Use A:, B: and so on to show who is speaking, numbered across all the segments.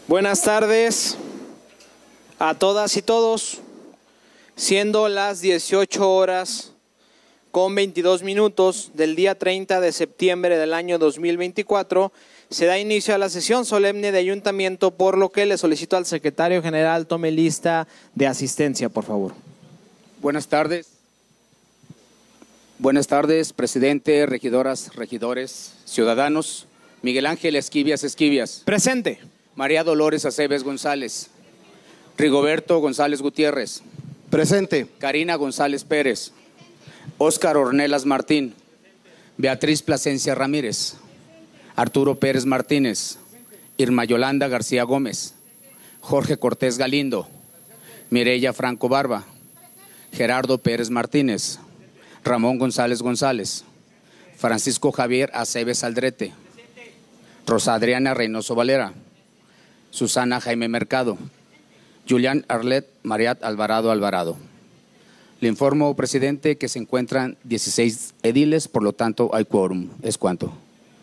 A: Buenas tardes a todas y todos. Siendo las 18 horas con 22 minutos del día 30 de septiembre del año 2024, se da inicio a la sesión solemne de ayuntamiento, por lo que le solicito al secretario general tome lista de asistencia, por favor.
B: Buenas tardes. Buenas tardes, presidente, regidoras, regidores, ciudadanos. Miguel Ángel Esquivias Esquivias.
A: Presente.
B: María Dolores Aceves González. Rigoberto González Gutiérrez.
C: Presente.
B: Karina González Pérez. Óscar Ornelas Martín. Beatriz Plasencia Ramírez. Arturo Pérez Martínez. Irma Yolanda García Gómez. Jorge Cortés Galindo. Mireya Franco Barba. Gerardo Pérez Martínez. Ramón González González. Francisco Javier Aceves Aldrete. Rosa Adriana Reynoso Valera. Susana Jaime Mercado. Julián Arlet Mariat Alvarado Alvarado. Le informo, presidente, que se encuentran 16 ediles, por lo tanto hay quórum. ¿Es cuanto?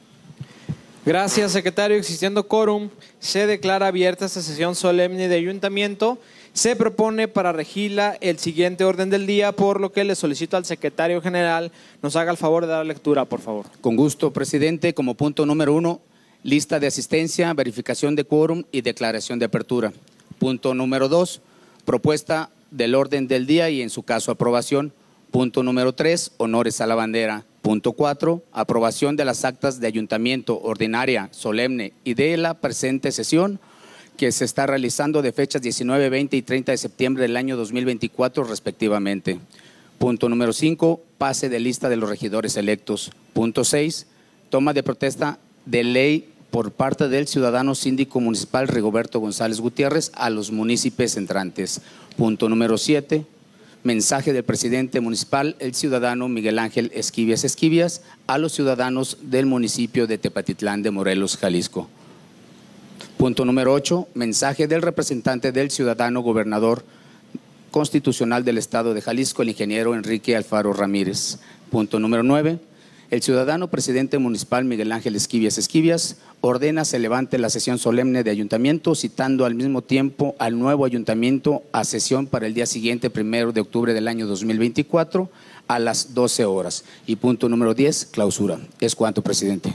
A: Gracias, secretario. Existiendo quórum, se declara abierta esta sesión solemne de ayuntamiento. Se propone para regirla el siguiente orden del día, por lo que le solicito al secretario general nos haga el favor de dar lectura, por favor.
B: Con gusto, presidente. Como punto número 1, lista de asistencia, verificación de quórum y declaración de apertura. Punto número 2, propuesta del orden del día y en su caso aprobación. Punto número 3, honores a la bandera. Punto 4, aprobación de las actas de ayuntamiento ordinaria, solemne y de la presente sesión que se está realizando de fechas 19, 20 y 30 de septiembre del año 2024 respectivamente. Punto número 5, pase de lista de los regidores electos. Punto 6, toma de protesta de ley por parte del ciudadano síndico municipal Rigoberto González Gutiérrez a los municipios entrantes. Punto número 7, mensaje del presidente municipal, el ciudadano Miguel Ángel Esquivias Esquivias, a los ciudadanos del municipio de Tepatitlán de Morelos, Jalisco. Punto número 8, mensaje del representante del ciudadano gobernador constitucional del estado de Jalisco, el ingeniero Enrique Alfaro Ramírez. Punto número 9, el ciudadano presidente municipal Miguel Ángel Esquivias Esquivias ordena se levante la sesión solemne de ayuntamiento, citando al mismo tiempo al nuevo ayuntamiento a sesión para el día siguiente, 1 de octubre del año 2024, a las 12 horas. Y punto número 10, clausura. Es cuanto, presidente.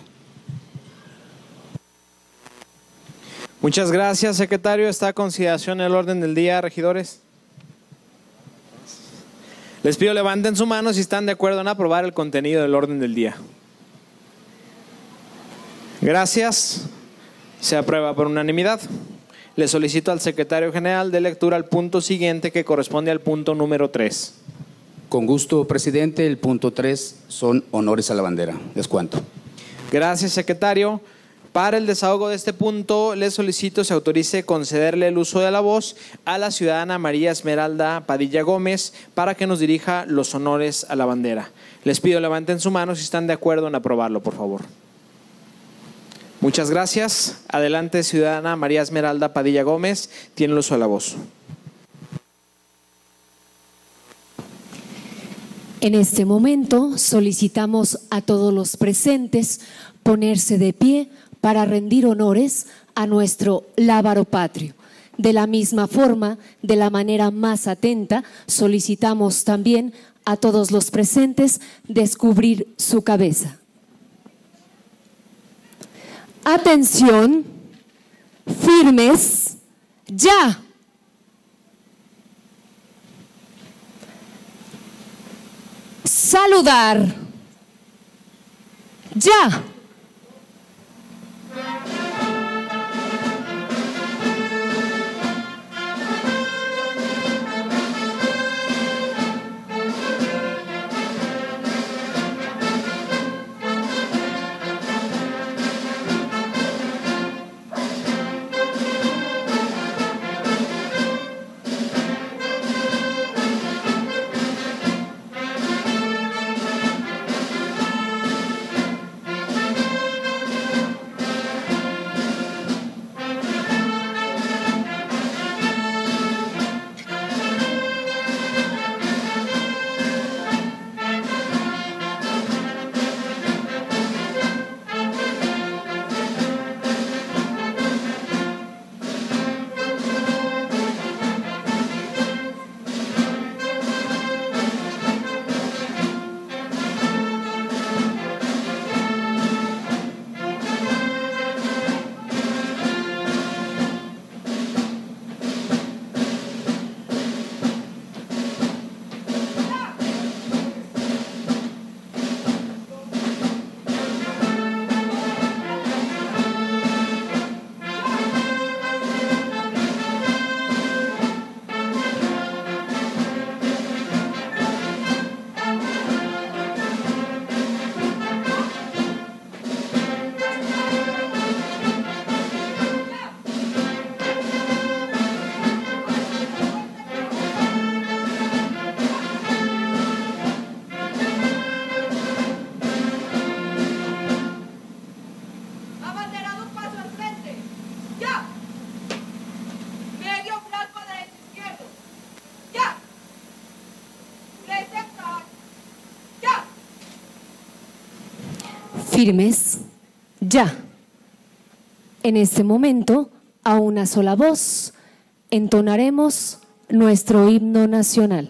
A: Muchas gracias, secretario. Está a consideración el orden del día, regidores. Les pido levanten su mano si están de acuerdo en aprobar el contenido del orden del día. Gracias. Se aprueba por unanimidad. Le solicito al secretario general de lectura al punto siguiente, que corresponde al punto número 3.
B: Con gusto, presidente. El punto 3 son honores a la bandera. Es cuanto.
A: Gracias, secretario. Para el desahogo de este punto, le solicito se autorice concederle el uso de la voz a la ciudadana María Esmeralda Padilla Gómez para que nos dirija los honores a la bandera. Les pido levanten su mano si están de acuerdo en aprobarlo, por favor. Muchas gracias. Adelante, ciudadana María Esmeralda Padilla Gómez, tiene el uso de la voz.
D: En este momento solicitamos a todos los presentes ponerse de pie para rendir honores a nuestro lábaro patrio. De la misma forma, de la manera más atenta, solicitamos también a todos los presentes descubrir su cabeza. Atención, firmes, ya. Saludar, ya. firmes, ya. En este momento, a una sola voz, entonaremos nuestro himno nacional.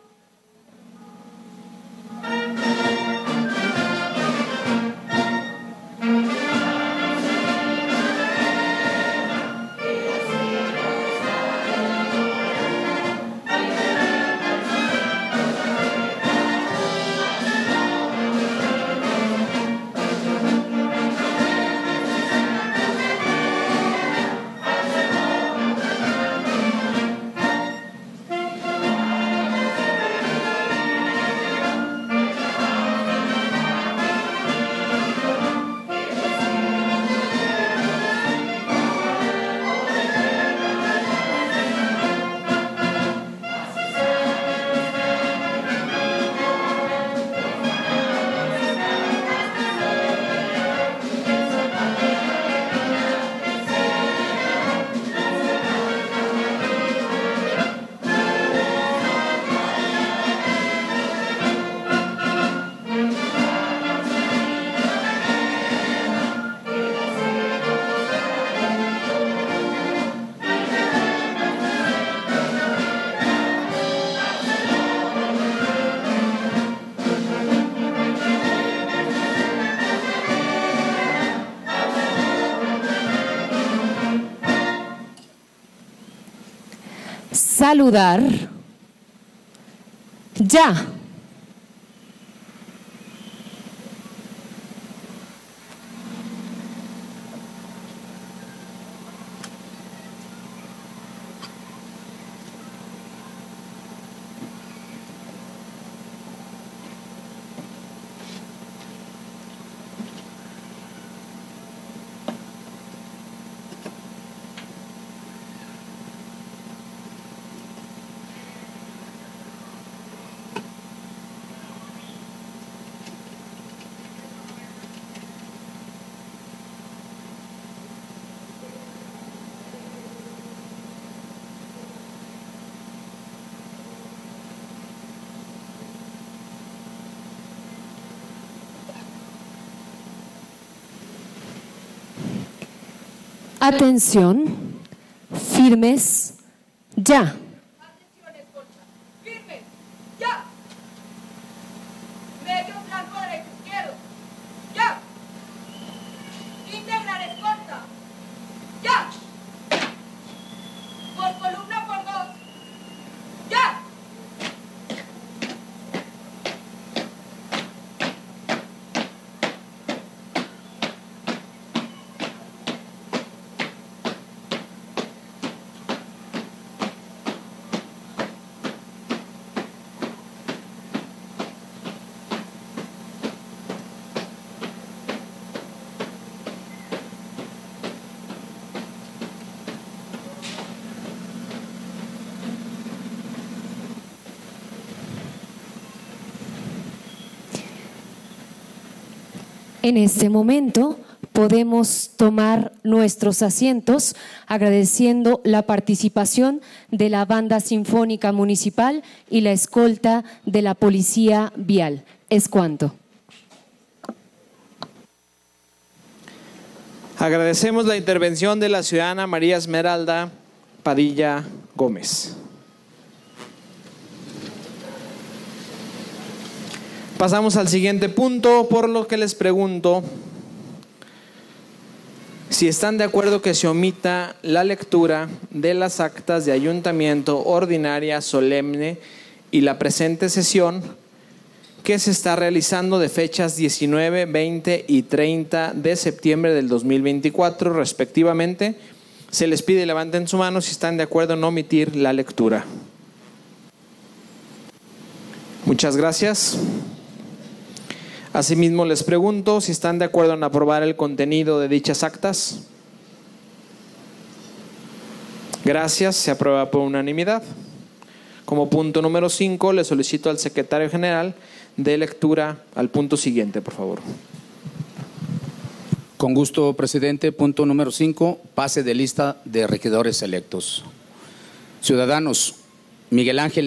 D: Saludar, ya. Atención, firmes, ya.
C: Atención, escolta. Firmes, ya. Medio flanco derecho izquierdo, ya. Integrar escolta, ya. Por columna por dos, ya.
D: En este momento podemos tomar nuestros asientos agradeciendo la participación de la Banda Sinfónica Municipal y la escolta de la Policía Vial. Es cuanto.
A: Agradecemos la intervención de la ciudadana María Esmeralda Padilla Gómez. Pasamos al siguiente punto, por lo que les pregunto si están de acuerdo que se omita la lectura de las actas de ayuntamiento ordinaria solemne y la presente sesión que se está realizando de fechas 19, 20 y 30 de septiembre del 2024 respectivamente. Se les pide levanten su mano si están de acuerdo en omitir la lectura. Muchas gracias. Asimismo, les pregunto si están de acuerdo en aprobar el contenido de dichas actas. Gracias, se aprueba por unanimidad. Como punto número 5, le solicito al secretario general de lectura al punto siguiente, por favor.
B: Con gusto, presidente. Punto número 5, pase de lista de regidores electos. Ciudadanos, Miguel Ángel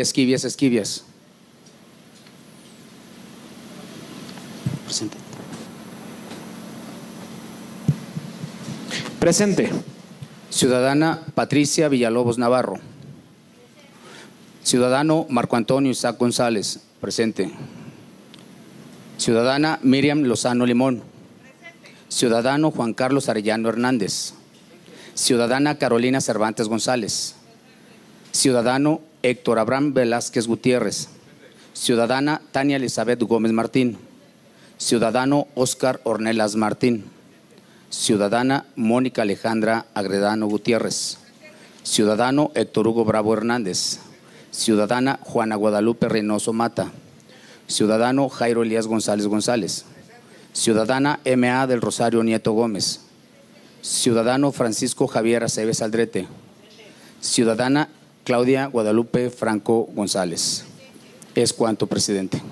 A: Presente.
B: Ciudadana Patricia Villalobos Navarro. Ciudadano Marco Antonio Isaac González. Presente. Ciudadana Miriam Lozano Limón. Ciudadano Juan Carlos Arellano Hernández. Ciudadana Carolina Cervantes González. Ciudadano Héctor Abraham Velázquez Gutiérrez. Ciudadana Tania Elizabeth Gómez Martín. Ciudadano Óscar Ornelas Martín. Ciudadana Mónica Alejandra Agredano Gutiérrez. Ciudadano Héctor Hugo Bravo Hernández. Ciudadana Juana Guadalupe Reynoso Mata. Ciudadano Jairo Elías González González. Ciudadana M.A. del Rosario Nieto Gómez. Ciudadano Francisco Javier Aceves Aldrete. Ciudadana Claudia Guadalupe Franco González. Es cuanto, presidente.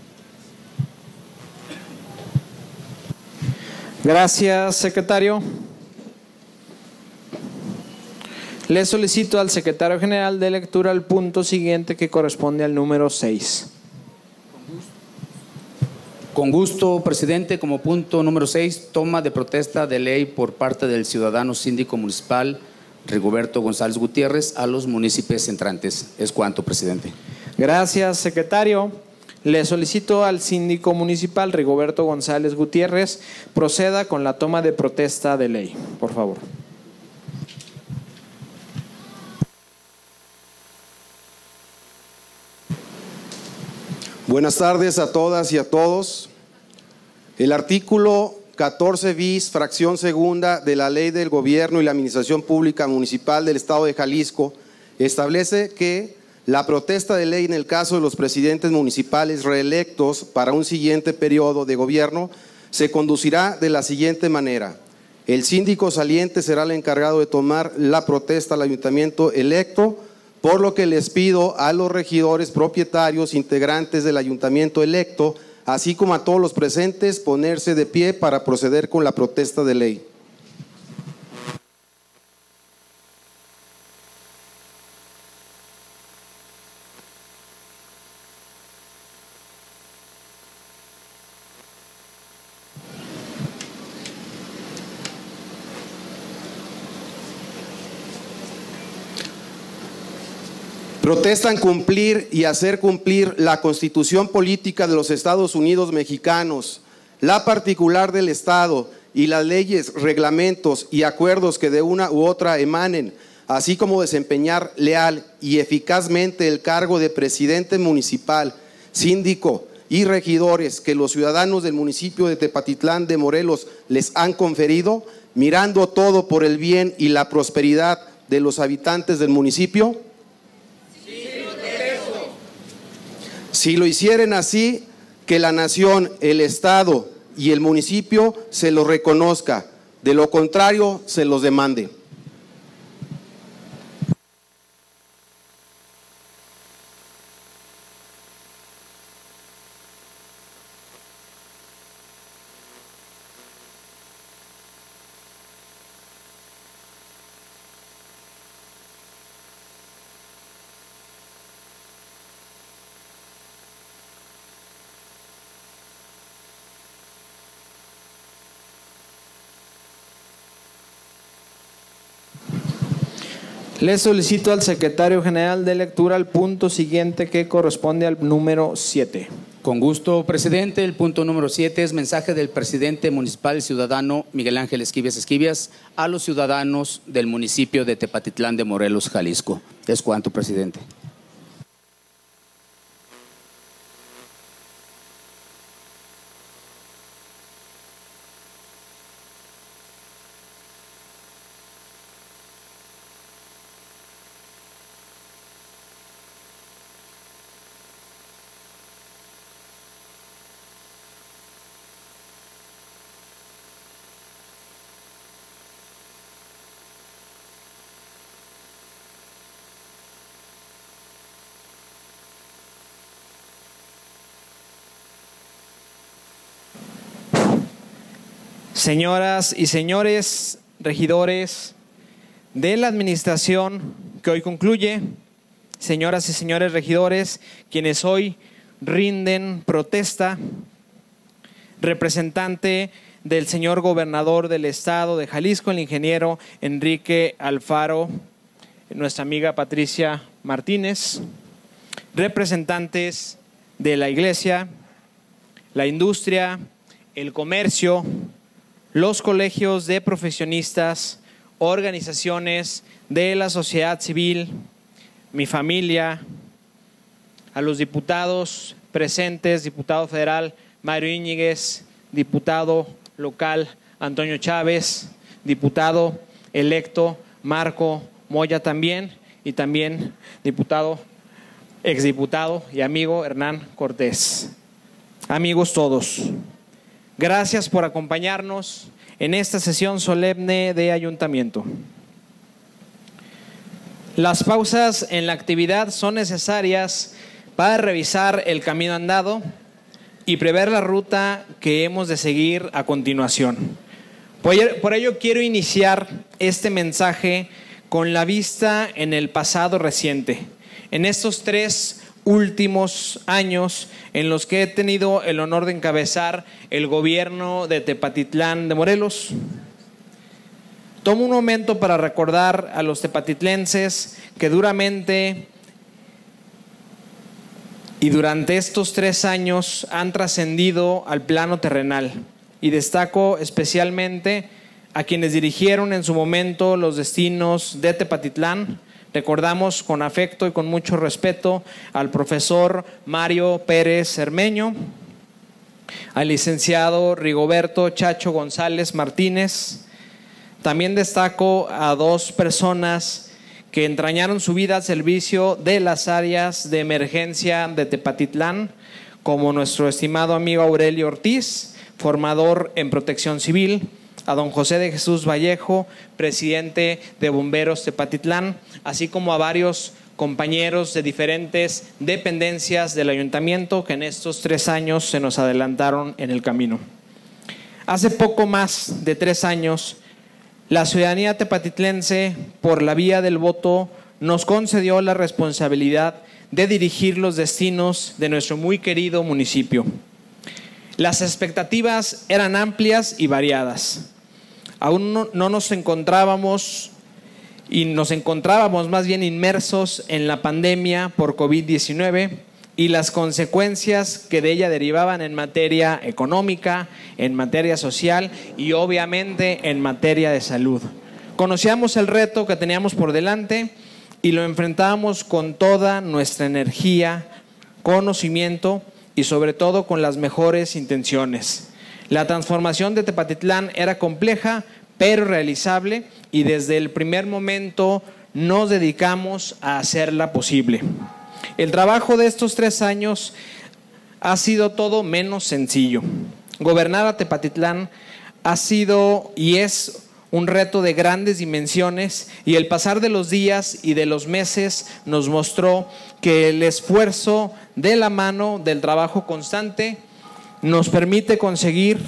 A: Gracias, secretario. Le solicito al secretario general de lectura el punto siguiente que corresponde al número 6.
B: Con gusto, presidente. Como punto número 6, toma de protesta de ley por parte del ciudadano síndico municipal Rigoberto González Gutiérrez a los municipios entrantes. Es cuanto, presidente.
A: Gracias, secretario. Le solicito al síndico municipal Rigoberto González Gutiérrez proceda con la toma de protesta de ley, por favor.
E: Buenas tardes a todas y a todos. El artículo 14 bis, fracción segunda de la Ley del Gobierno y la Administración Pública Municipal del Estado de Jalisco establece que la protesta de ley en el caso de los presidentes municipales reelectos para un siguiente periodo de gobierno se conducirá de la siguiente manera. El síndico saliente será el encargado de tomar la protesta al ayuntamiento electo, por lo que les pido a los regidores propietarios integrantes del ayuntamiento electo, así como a todos los presentes, ponerse de pie para proceder con la protesta de ley. Protestan cumplir y hacer cumplir la Constitución Política de los Estados Unidos Mexicanos, la particular del Estado y las leyes, reglamentos y acuerdos que de una u otra emanen, así como desempeñar leal y eficazmente el cargo de presidente municipal, síndico y regidores que los ciudadanos del municipio de Tepatitlán de Morelos les han conferido, mirando todo por el bien y la prosperidad de los habitantes del municipio. Si lo hicieren así, que la nación, el Estado y el municipio se lo reconozca, de lo contrario se los demande.
A: Le solicito al secretario general de lectura el punto siguiente que corresponde al número 7.
B: Con gusto, presidente. El punto número 7 es mensaje del presidente municipal ciudadano Miguel Ángel Esquivias a los ciudadanos del municipio de Tepatitlán de Morelos, Jalisco. Es cuanto, presidente.
A: Señoras y señores regidores de la administración que hoy concluye, señoras y señores regidores quienes hoy rinden protesta, representante del señor gobernador del estado de Jalisco, el ingeniero Enrique Alfaro, nuestra amiga Patricia Martínez, representantes de la iglesia, la industria, el comercio, los colegios de profesionistas, organizaciones de la sociedad civil, mi familia, a los diputados presentes, diputado federal Mario Íñiguez, diputado local Antonio Chávez, diputado electo Marco Moya también, y también exdiputado y amigo Hernán Cortés. Amigos todos, gracias por acompañarnos en esta sesión solemne de ayuntamiento. Las pausas en la actividad son necesarias para revisar el camino andado y prever la ruta que hemos de seguir a continuación. Por ello quiero iniciar este mensaje con la vista en el pasado reciente, en estos 3 últimos años en los que he tenido el honor de encabezar el gobierno de Tepatitlán de Morelos. Tomo un momento para recordar a los tepatitlenses que durante estos 3 años han trascendido al plano terrenal, y destaco especialmente a quienes dirigieron en su momento los destinos de Tepatitlán. Recordamos con afecto y con mucho respeto al profesor Mario Pérez Cermeño, al licenciado Rigoberto Chacho González Martínez. También destaco a 2 personas que entrañaron su vida al servicio de las áreas de emergencia de Tepatitlán, como nuestro estimado amigo Aurelio Ortiz, formador en Protección Civil, a don José de Jesús Vallejo, presidente de Bomberos Tepatitlán, así como a varios compañeros de diferentes dependencias del ayuntamiento que en estos 3 años se nos adelantaron en el camino. Hace poco más de 3 años, la ciudadanía tepatitlense, por la vía del voto, nos concedió la responsabilidad de dirigir los destinos de nuestro muy querido municipio. Las expectativas eran amplias y variadas. Aún no nos encontrábamos, y nos encontrábamos más bien inmersos en la pandemia por COVID-19 y las consecuencias que de ella derivaban en materia económica, en materia social y obviamente en materia de salud. Conocíamos el reto que teníamos por delante y lo enfrentábamos con toda nuestra energía, conocimiento y sobre todo con las mejores intenciones. La transformación de Tepatitlán era compleja, pero realizable, y desde el primer momento nos dedicamos a hacerla posible. El trabajo de estos 3 años ha sido todo menos sencillo. Gobernar a Tepatitlán ha sido y es un reto de grandes dimensiones, y el pasar de los días y de los meses nos mostró que el esfuerzo de la mano del trabajo constante nos permite conseguir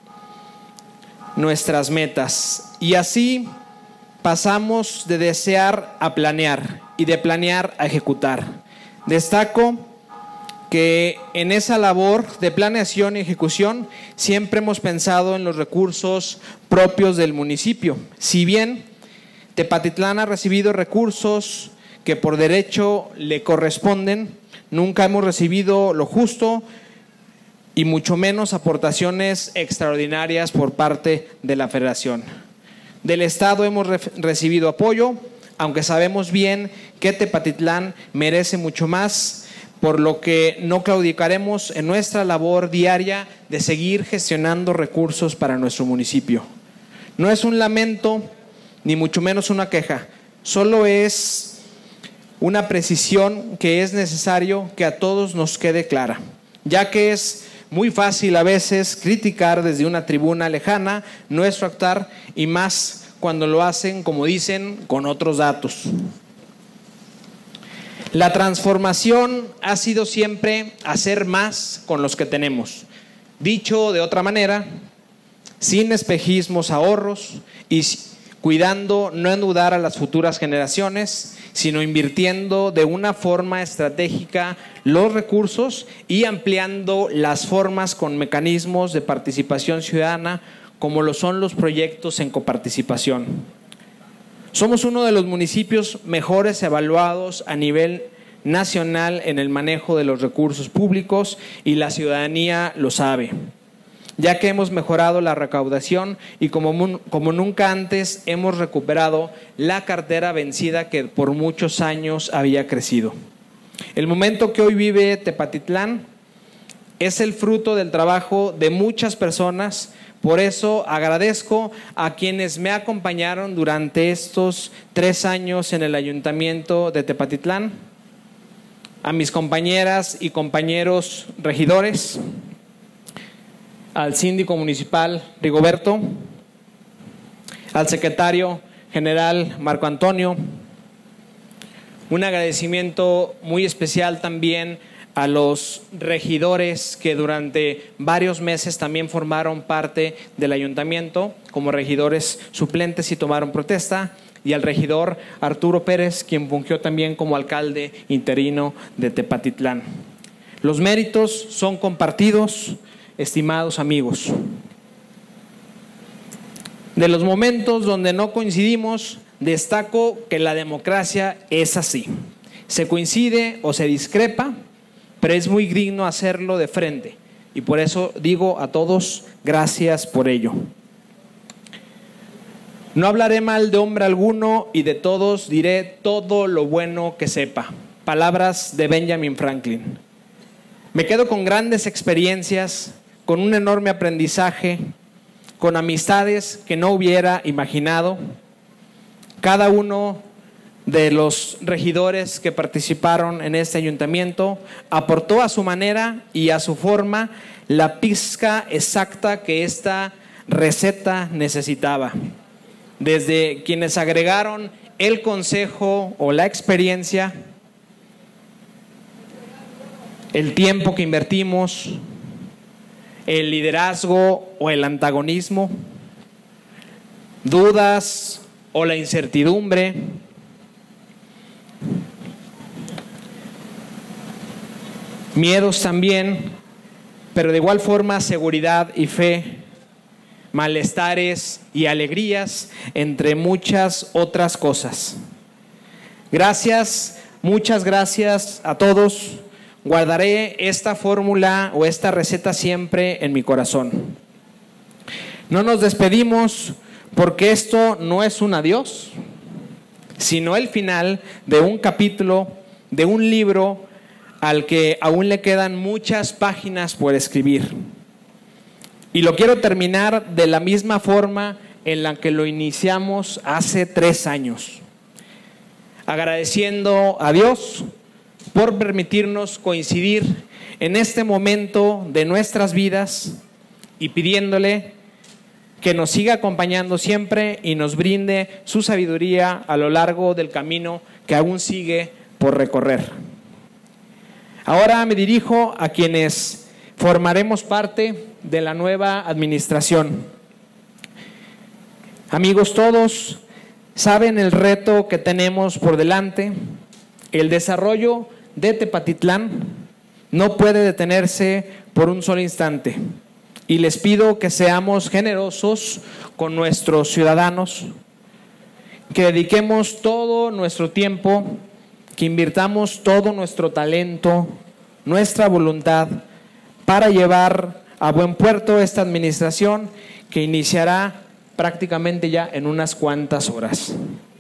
A: nuestras metas. Y así pasamos de desear a planear y de planear a ejecutar. Destaco que en esa labor de planeación y ejecución siempre hemos pensado en los recursos propios del municipio. Si bien Tepatitlán ha recibido recursos que por derecho le corresponden, nunca hemos recibido lo justo y mucho menos aportaciones extraordinarias por parte de la Federación. Del Estado hemos recibido apoyo, aunque sabemos bien que Tepatitlán merece mucho más, por lo que no claudicaremos en nuestra labor diaria de seguir gestionando recursos para nuestro municipio. No es un lamento, ni mucho menos una queja, solo es una precisión que es necesario que a todos nos quede clara, ya que es muy fácil a veces criticar desde una tribuna lejana nuestro actuar, y más cuando lo hacen, como dicen, con otros datos. La transformación ha sido siempre hacer más con los que tenemos. Dicho de otra manera, sin espejismos, ahorros, y cuidando no endeudar a las futuras generaciones, sino invirtiendo de una forma estratégica los recursos y ampliando las formas con mecanismos de participación ciudadana como lo son los proyectos en coparticipación. Somos uno de los municipios mejores evaluados a nivel nacional en el manejo de los recursos públicos y la ciudadanía lo sabe, ya que hemos mejorado la recaudación y como nunca antes hemos recuperado la cartera vencida que por muchos años había crecido. El momento que hoy vive Tepatitlán es el fruto del trabajo de muchas personas. Por eso agradezco a quienes me acompañaron durante estos 3 años en el Ayuntamiento de Tepatitlán, a mis compañeras y compañeros regidores, al síndico municipal Rigoberto, al secretario general Marco Antonio. Un agradecimiento muy especial también a los regidores que durante varios meses también formaron parte del ayuntamiento como regidores suplentes y tomaron protesta, y al regidor Arturo Pérez, quien fungió también como alcalde interino de Tepatitlán. Los méritos son compartidos, estimados amigos. De los momentos donde no coincidimos, destaco que la democracia es así. Se coincide o se discrepa, pero es muy digno hacerlo de frente. Y por eso digo a todos, gracias por ello. No hablaré mal de hombre alguno y de todos diré todo lo bueno que sepa. Palabras de Benjamin Franklin. Me quedo con grandes experiencias, con un enorme aprendizaje, con amistades que no hubiera imaginado. Cada uno de los regidores que participaron en este ayuntamiento aportó a su manera y a su forma la pizca exacta que esta receta necesitaba. Desde quienes agregaron el consejo o la experiencia, el tiempo que invertimos, el liderazgo o el antagonismo, dudas o la incertidumbre, miedos también, pero de igual forma seguridad y fe, malestares y alegrías, entre muchas otras cosas. Gracias, muchas gracias a todos. Guardaré esta fórmula o esta receta siempre en mi corazón. No nos despedimos porque esto no es un adiós, sino el final de un capítulo, de un libro al que aún le quedan muchas páginas por escribir. Y lo quiero terminar de la misma forma en la que lo iniciamos hace 3 años, agradeciendo a Dios por permitirnos coincidir en este momento de nuestras vidas y pidiéndole que nos siga acompañando siempre y nos brinde su sabiduría a lo largo del camino que aún sigue por recorrer. Ahora me dirijo a quienes formaremos parte de la nueva administración. Amigos todos, saben el reto que tenemos por delante. El desarrollo de Tepatitlán no puede detenerse por un solo instante. Y les pido que seamos generosos con nuestros ciudadanos, que dediquemos todo nuestro tiempo, que invirtamos todo nuestro talento, nuestra voluntad para llevar a buen puerto esta administración que iniciará prácticamente ya en unas cuantas horas.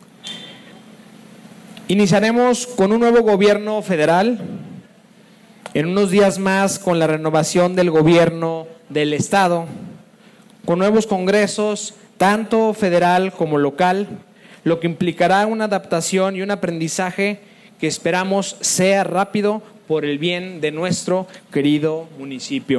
A: Iniciaremos con un nuevo gobierno federal, en unos días más con la renovación del gobierno del Estado, con nuevos congresos, tanto federal como local, lo que implicará una adaptación y un aprendizaje que esperamos sea rápido por el bien de nuestro querido municipio.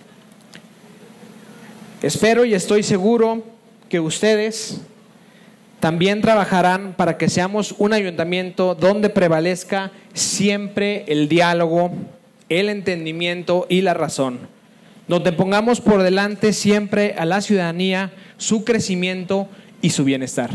A: Espero y estoy seguro que ustedes también trabajarán para que seamos un ayuntamiento donde prevalezca siempre el diálogo, el entendimiento y la razón, donde pongamos por delante siempre a la ciudadanía, su crecimiento y su bienestar.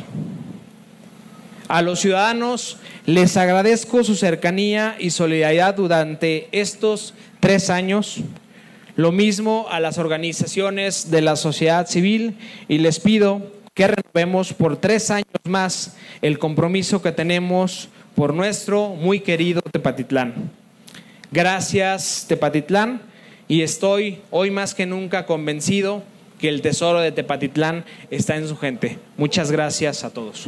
A: A los ciudadanos les agradezco su cercanía y solidaridad durante estos 3 años. Lo mismo a las organizaciones de la sociedad civil y les pido que renovemos por 3 años más el compromiso que tenemos por nuestro muy querido Tepatitlán. Gracias, Tepatitlán, y estoy hoy más que nunca convencido que el tesoro de Tepatitlán está en su gente. Muchas gracias a todos.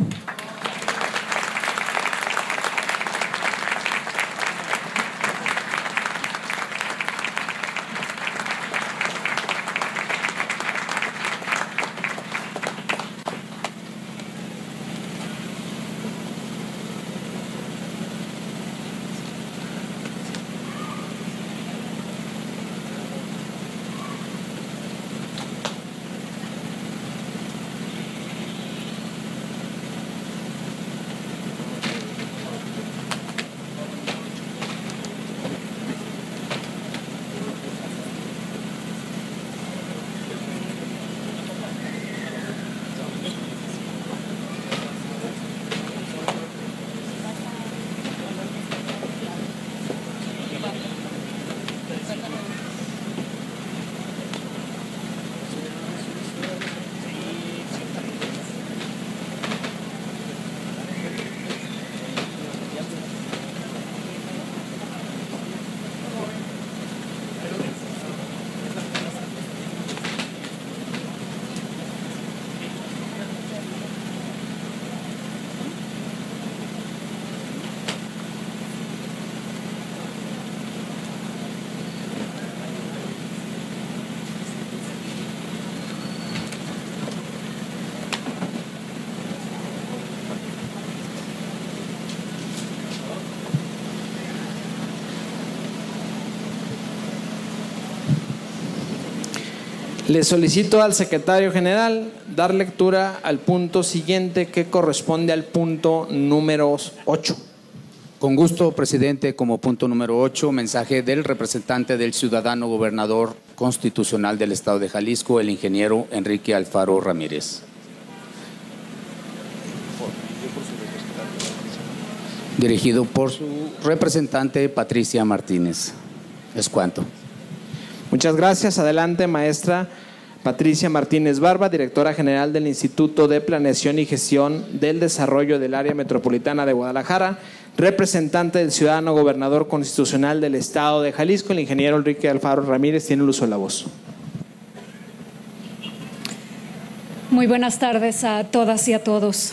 A: Le solicito al secretario general dar lectura al punto siguiente que corresponde al punto número 8.
B: Con gusto, presidente. Como punto número 8, mensaje del representante del ciudadano gobernador constitucional del Estado de Jalisco, el ingeniero Enrique Alfaro Ramírez. Dirigido por su representante Patricia Martínez. Es cuanto.
A: Muchas gracias. Adelante, maestra Patricia Martínez Barba, directora general del Instituto de Planeación y Gestión del Desarrollo del Área Metropolitana de Guadalajara, representante del ciudadano gobernador constitucional del Estado de Jalisco, el ingeniero Enrique Alfaro Ramírez, tiene el uso de la voz.
F: Muy buenas tardes a todas y a todos.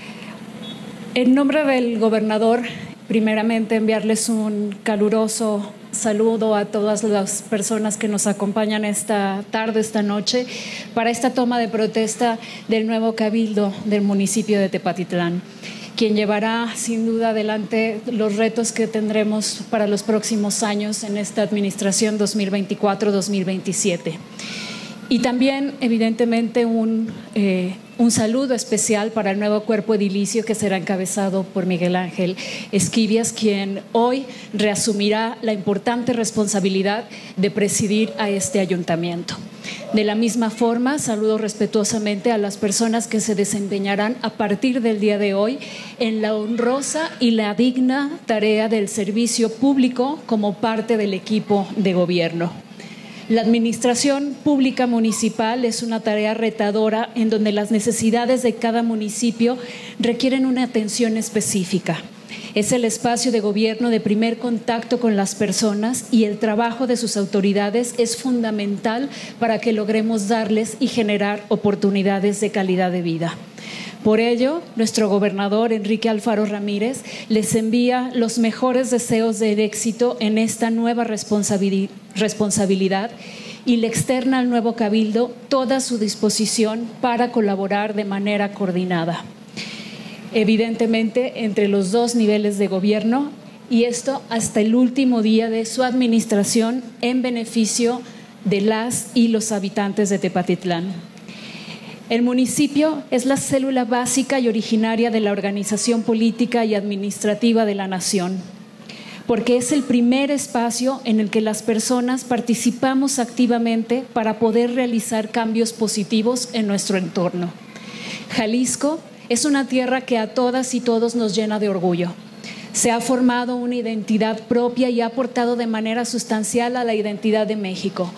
F: En nombre del gobernador, primeramente enviarles un caluroso saludo a todas las personas que nos acompañan esta tarde, esta noche, para esta toma de protesta del nuevo cabildo del municipio de Tepatitlán, quien llevará sin duda adelante los retos que tendremos para los próximos años en esta administración 2024-2027. Y también, evidentemente, un saludo especial para el nuevo cuerpo edilicio que será encabezado por Miguel Ángel Esquivias, quien hoy reasumirá la importante responsabilidad de presidir a este ayuntamiento. De la misma forma, saludo respetuosamente a las personas que se desempeñarán a partir del día de hoy en la honrosa y la digna tarea del servicio público como parte del equipo de gobierno. La administración pública municipal es una tarea retadora en donde las necesidades de cada municipio requieren una atención específica. Es el espacio de gobierno de primer contacto con las personas y el trabajo de sus autoridades es fundamental para que logremos darles y generar oportunidades de calidad de vida. Por ello, nuestro gobernador Enrique Alfaro Ramírez les envía los mejores deseos de éxito en esta nueva responsabilidad y le externa al nuevo cabildo toda su disposición para colaborar de manera coordinada. Evidentemente, entre los dos niveles de gobierno, y esto hasta el último día de su administración en beneficio de las y los habitantes de Tepatitlán. El municipio es la célula básica y originaria de la organización política y administrativa de la nación, porque es el primer espacio en el que las personas participamos activamente para poder realizar cambios positivos en nuestro entorno. Jalisco es una tierra que a todas y todos nos llena de orgullo. Se ha formado una identidad propia y ha aportado de manera sustancial a la identidad de México.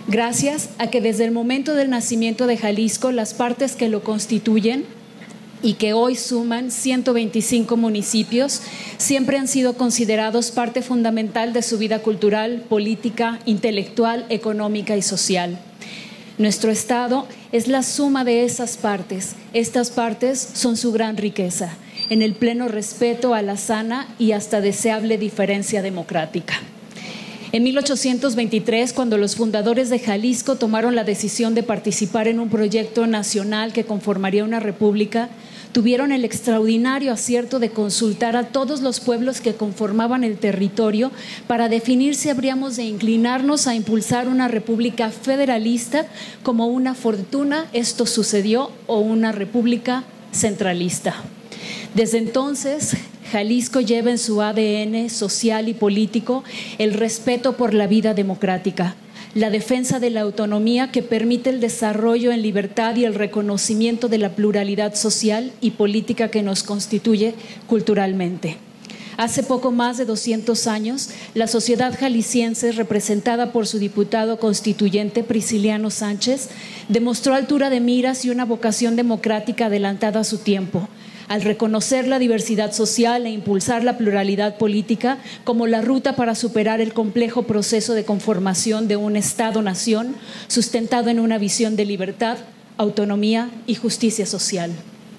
F: gracias a que desde el momento del nacimiento de Jalisco, las partes que lo constituyen y que hoy suman 125 municipios, siempre han sido considerados parte fundamental de su vida cultural, política, intelectual, económica y social. Nuestro Estado es la suma de esas partes. Estas partes son su gran riqueza, en el pleno respeto a la sana y hasta deseable diferencia democrática. En 1823, cuando los fundadores de Jalisco tomaron la decisión de participar en un proyecto nacional que conformaría una república, tuvieron el extraordinario acierto de consultar a todos los pueblos que conformaban el territorio para definir si habríamos de inclinarnos a impulsar una república federalista como una fortuna, esto sucedió, o una república centralista. Desde entonces, Jalisco lleva en su ADN social y político el respeto por la vida democrática, la defensa de la autonomía que permite el desarrollo en libertad y el reconocimiento de la pluralidad social y política que nos constituye culturalmente. Hace poco más de 200 años, la sociedad jalisciense, representada por su diputado constituyente Prisciliano Sánchez, demostró altura de miras y una vocación democrática adelantada a su tiempo, al reconocer la diversidad social e impulsar la pluralidad política como la ruta para superar el complejo proceso de conformación de un Estado-nación sustentado en una visión de libertad, autonomía y justicia social.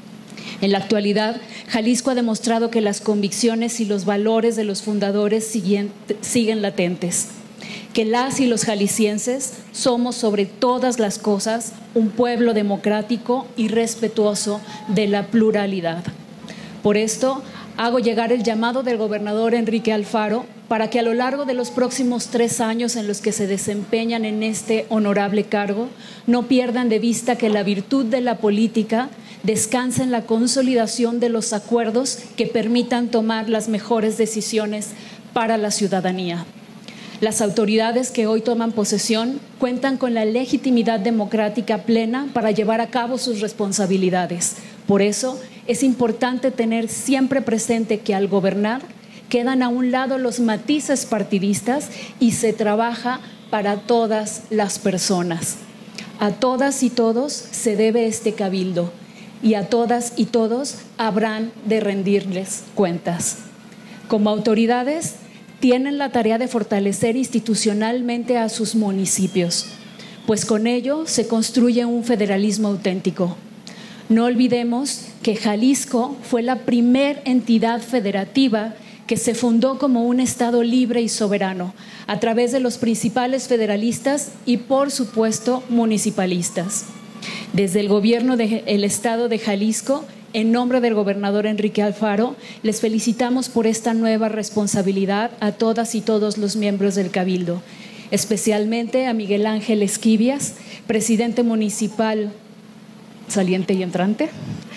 F: En la actualidad, Jalisco ha demostrado que las convicciones y los valores de los fundadores siguen latentes, que las y los jaliscienses somos sobre todas las cosas un pueblo democrático y respetuoso de la pluralidad. Por esto, hago llegar el llamado del gobernador Enrique Alfaro para que a lo largo de los próximos 3 años en los que se desempeñan en este honorable cargo, no pierdan de vista que la virtud de la política descansa en la consolidación de los acuerdos que permitan tomar las mejores decisiones para la ciudadanía. Las autoridades que hoy toman posesión cuentan con la legitimidad democrática plena para llevar a cabo sus responsabilidades. Por eso es importante tener siempre presente que al gobernar quedan a un lado los matices partidistas y se trabaja para todas las personas. A todas y todos se debe este cabildo y a todas y todos habrán de rendirles cuentas. Como autoridades, tienen la tarea de fortalecer institucionalmente a sus municipios, pues con ello se construye un federalismo auténtico. No olvidemos que Jalisco fue la primer entidad federativa que se fundó como un Estado libre y soberano, a través de los principales federalistas y, por supuesto, municipalistas. Desde el gobierno del Estado de Jalisco, en nombre del gobernador Enrique Alfaro, les felicitamos por esta nueva responsabilidad a todas y todos los miembros del Cabildo, especialmente a Miguel Ángel Esquivias, presidente municipal saliente y entrante.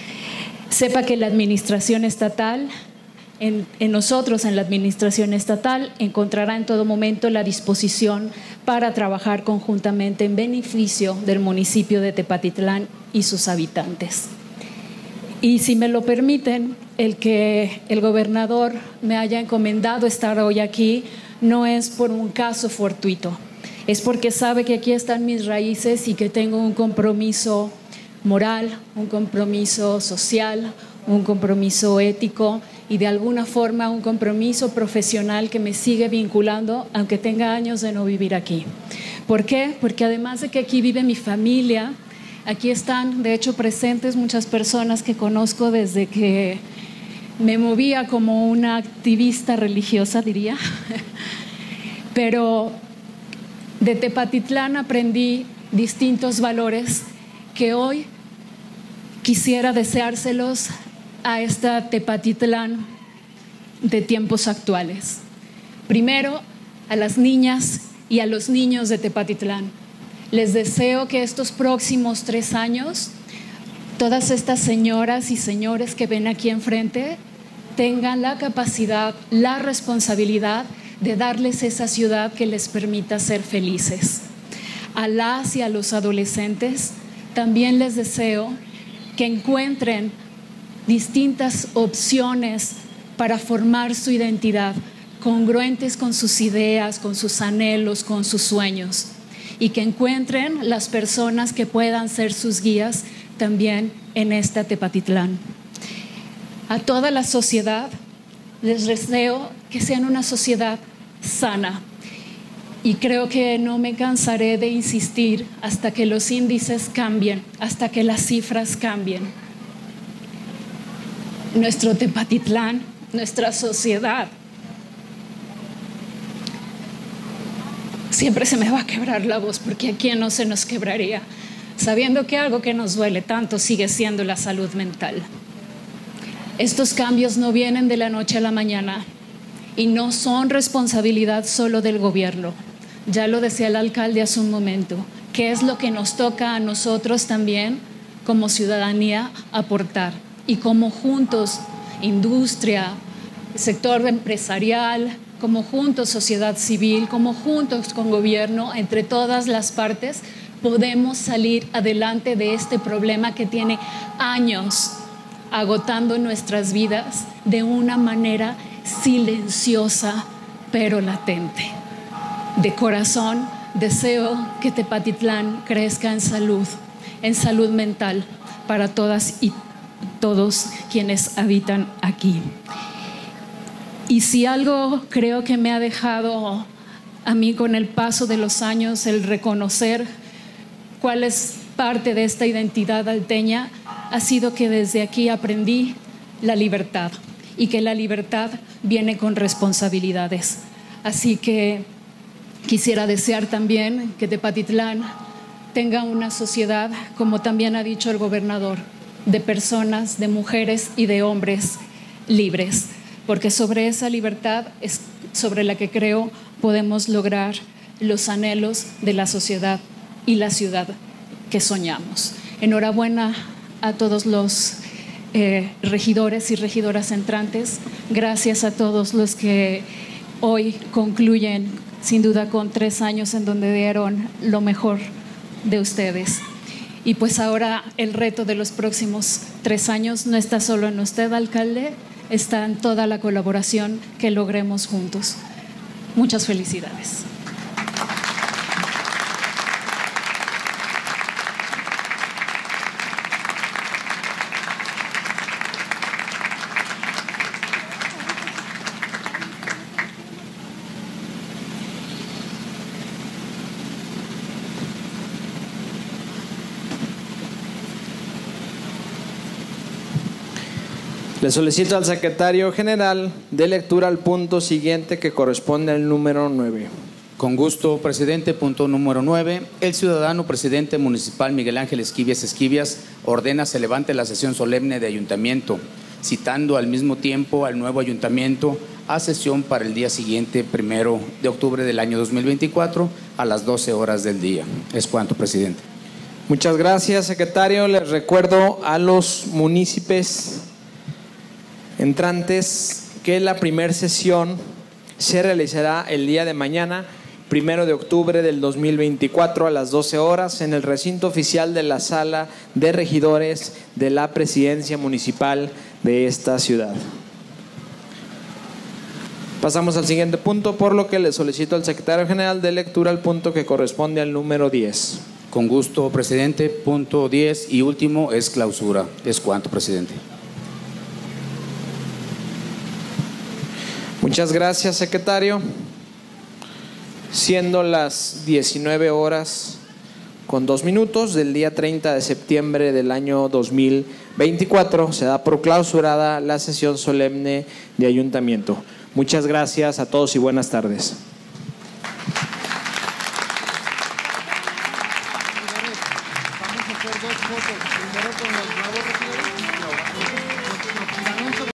F: Sepa que la administración estatal, en nosotros en la administración estatal, encontrará en todo momento la disposición para trabajar conjuntamente en beneficio del municipio de Tepatitlán y sus habitantes. Y si me lo permiten, el que el gobernador me haya encomendado estar hoy aquí no es por un caso fortuito, es porque sabe que aquí están mis raíces y que tengo un compromiso moral, un compromiso social, un compromiso ético y de alguna forma un compromiso profesional que me sigue vinculando aunque tenga años de no vivir aquí. ¿Por qué? Porque además de que aquí vive mi familia, aquí están de hecho presentes muchas personas que conozco desde que me movía como una activista religiosa, diría. Pero de Tepatitlán aprendí distintos valores que hoy quisiera deseárselos a esta Tepatitlán de tiempos actuales. Primero, a las niñas y a los niños de Tepatitlán. Les deseo que estos próximos 3 años, todas estas señoras y señores que ven aquí enfrente tengan la capacidad, la responsabilidad de darles esa ciudad que les permita ser felices. A las y a los adolescentes también les deseo que encuentren distintas opciones para formar su identidad, congruentes con sus ideas, con sus anhelos, con sus sueños. y que encuentren las personas que puedan ser sus guías también en esta Tepatitlán. A toda la sociedad les deseo que sean una sociedad sana, y creo que no me cansaré de insistir hasta que los índices cambien, hasta que las cifras cambien. Nuestro Tepatitlán, nuestra sociedad, siempre se me va a quebrar la voz, porque ¿a quién no se nos quebraría? Sabiendo que algo que nos duele tanto sigue siendo la salud mental. Estos cambios no vienen de la noche a la mañana y no son responsabilidad solo del gobierno. Ya lo decía el alcalde hace un momento, ¿qué es lo que nos toca a nosotros también como ciudadanía aportar? Y como juntos, industria, sector empresarial, como juntos sociedad civil, como juntos con gobierno, entre todas las partes, podemos salir adelante de este problema que tiene años agotando nuestras vidas de una manera silenciosa pero latente. De corazón deseo que Tepatitlán crezca en salud mental para todas y todos quienes habitan aquí. Y si algo creo que me ha dejado a mí con el paso de los años el reconocer cuál es parte de esta identidad alteña, ha sido que desde aquí aprendí la libertad, y que la libertad viene con responsabilidades. Así que quisiera desear también que Tepatitlán tenga una sociedad, como también ha dicho el gobernador, de personas, de mujeres y de hombres libres, porque sobre esa libertad es sobre la que creo podemos lograr los anhelos de la sociedad y la ciudad que soñamos. Enhorabuena a todos los regidores y regidoras entrantes. Gracias a todos los que hoy concluyen, sin duda, con 3 años en donde dieron lo mejor de ustedes. Y pues ahora el reto de los próximos 3 años no está solo en usted, alcalde, está en toda la colaboración que logremos juntos. Muchas felicidades.
A: Le solicito al secretario general de lectura al punto siguiente, que corresponde al número 9.
B: Con gusto, presidente. Punto número 9. El ciudadano presidente municipal Miguel Ángel Esquivias ordena se levante la sesión solemne de ayuntamiento, citando al mismo tiempo al nuevo ayuntamiento a sesión para el día siguiente, 1 de octubre del año 2024, a las 12 horas del día. Es cuanto, presidente.
A: Muchas gracias, secretario. Les recuerdo a los municipios entrantes que la primera sesión se realizará el día de mañana, 1 de octubre del 2024, a las 12 horas, en el recinto oficial de la Sala de Regidores de la Presidencia Municipal de esta ciudad. Pasamos al siguiente punto, por lo que le solicito al secretario general de lectura al punto que corresponde al número 10.
B: Con gusto, presidente. Punto 10 y último es clausura. Es cuanto, presidente.
A: Muchas gracias, secretario. Siendo las 19 horas con 2 minutos del día 30 de septiembre del año 2024, se da por clausurada la sesión solemne de ayuntamiento. Muchas gracias a todos y buenas tardes.
G: Vamos a hacer 2 fotos, primero con los nuevos regidores y luego